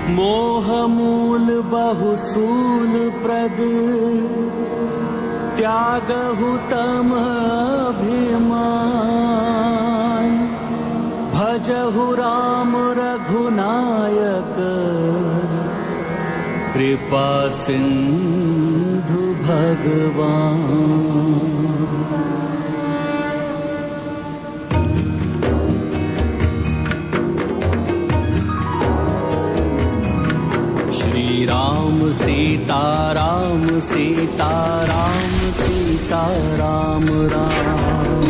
मोह मूल बहुसूल प्रद त्यागहु तम अभिमान भजहु राम रघुनायक कृपा सिंधु भगवान। राम सीता राम सीता राम सीता राम राम।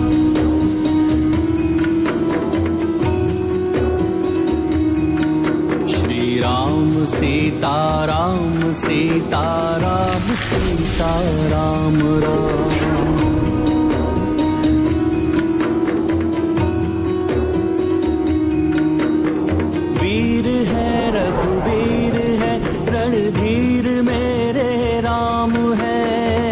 श्री राम सीता राम सीता राम सीता राम राम। वीर है रघुवीर है रणधीर मेरे राम है।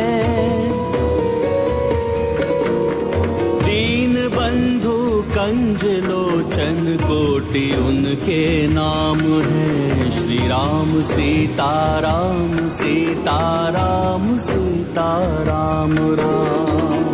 दीन बंधु कंज लोचन कोटि उनके नाम है। श्री राम सीता राम सीता राम सीता राम राम।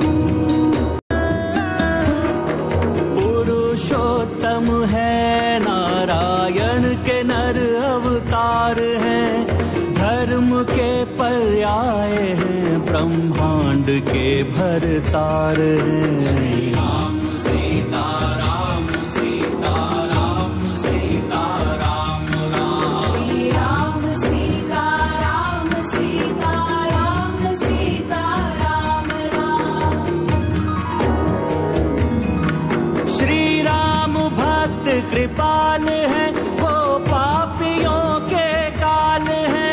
पुरुषोत्तम है नारायण के नर अवतार है। धर्म के पर्याय हैं ब्रह्मांड के भरतार हैं। श्री राम सीता राम सीता राम सीता राम राम। श्री राम सीता राम सीता राम सीता राम राम। श्री राम भक्त कृपाल है वो पापियों के काल है।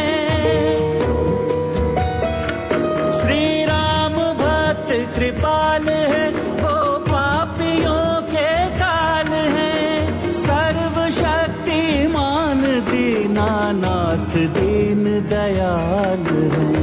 श्री राम भक्त कृपाल है वो पापियों के काल है। सर्वशक्तिमान दीनानाथ दीन दयाल है।